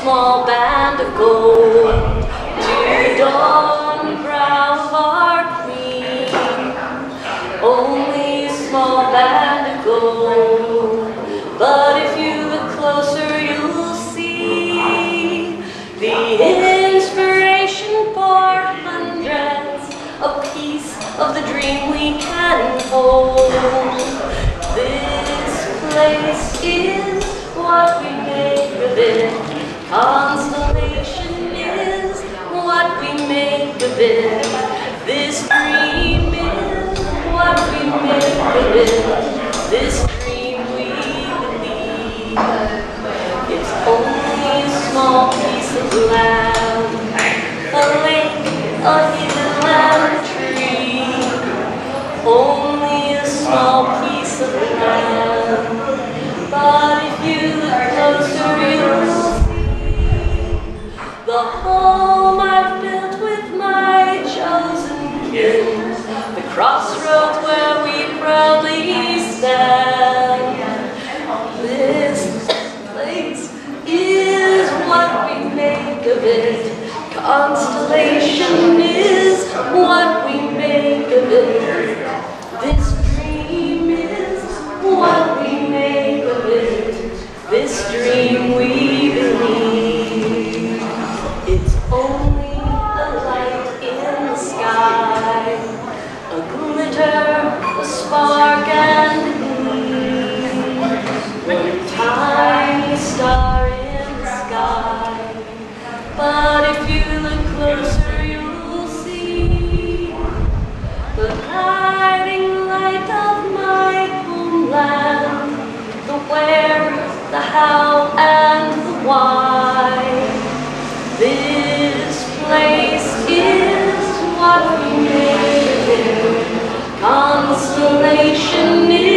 small band of gold to the dawn brow of our queen. Only a small band of gold, but if you look closer you'll see the inspiration for hundreds, a piece of the dream we can hold. This place is what we make of it. Constellation is what we make of it. This dream is what we make of it. This dream we believe. It's only a small piece of land, a lake, a hidden lemon tree. Only a small piece of land. But if you look closer, you'll see the home I've built with my chosen kin, the crossroads where we proudly stand. This place is what we make of it. Constellation is what we make of it. This dream is what we make of it. This dream we believe. It's only a light in the sky, a glitter, a spark and a gleam, a tiny star in the sky. But if you look closer you'll see the guiding light of my homeland, the where, the how, and the why. This place is what we make of it. Constellation is